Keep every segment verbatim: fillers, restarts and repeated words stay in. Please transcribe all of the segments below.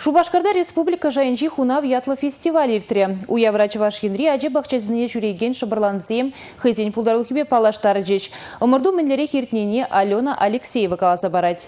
Шубашкарда республика жайынчи хунав ятлы фестиваль иртре. Уя врач ваш янри аже бақчазіне жүреген шыбырланзем, хызен пулдарлықыбе палаштары жеш. Омырду мінлері хиртнене Алена Алексеева каласа барать.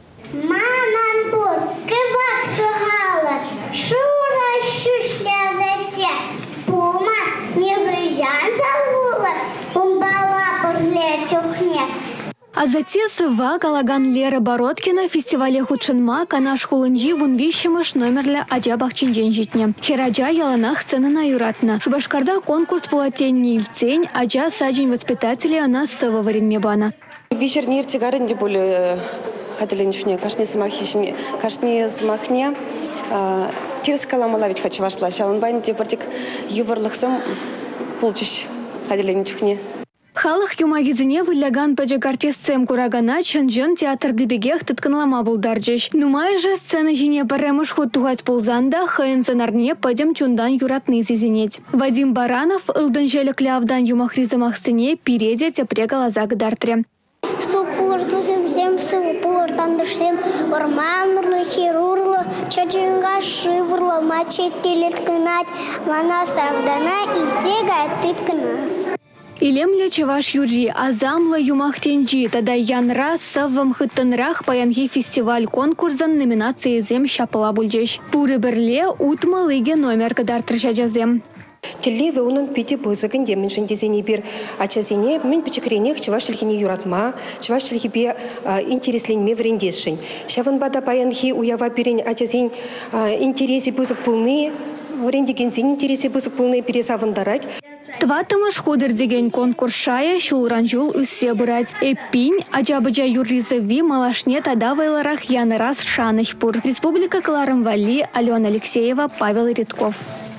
Маман бұл, кывак сұғалы, шура шушля зате. Пума не выжан загулы, умбала пұрле чухне. А затем сыва Галаган Лера Бородкина фестивале худшинма канаш хулынжи вунвищемыш номерля аджа бахчинжен житне. Хераджа яланах сцена юратна. Шубашкарда конкурс полотен нильцень, аджа саджень воспитатели она сыва варенме бана. Вечерний иртигарын де более хатыленшне, кашни самахишне, кашни самахне. Через каламала ведь хочу вашла, а он бань де бартик юварлахсам полчищ хатыленшне. Халық юмагизіне выляган пәжігартесцем курагана чынжын театр дебегех тытканлама булдаржыш. Нумай же сцена жіне барамыш худ туғать пулзанда хайын занарне пәжім чундан юратны зезенет. Вадим Баранов ылдын желік лявдан юмахризымах сыне переде тепре галаза гдартре. Су пулыртусым зем, су пулыртандышсем, варманурлы, хирурлы, чачынға шывырлы, мачеттелет кынат, мана савдана илтега тыткына. Илемле чеваш юри, азамлы юмахтенжи, тада янра саввам хыттынрах паянхи фестиваль конкурсан номинации зем шапыла бульджеш. Пуры бірле утмы лыге номер кадар тршаджазем. Телеве унун пити бызыгын демен жындезене бир ачазене мен пичекренех чеваш чилхине юратма, чеваш чилхибе интересленме врендесшин. Шаван бада паянхи уява бирен ачазен интереси бызык пулны, врендегензен интереси бызык пулны пересавандарать. Тватымыш худыр деген конкурс шая шулранжул үссе бұрать. Эппин, аджабыджа юрризыви малашне тадавайларах янырас шаныш пур. Республика Кларым Вали, Алена Алексеева, Павел Редков.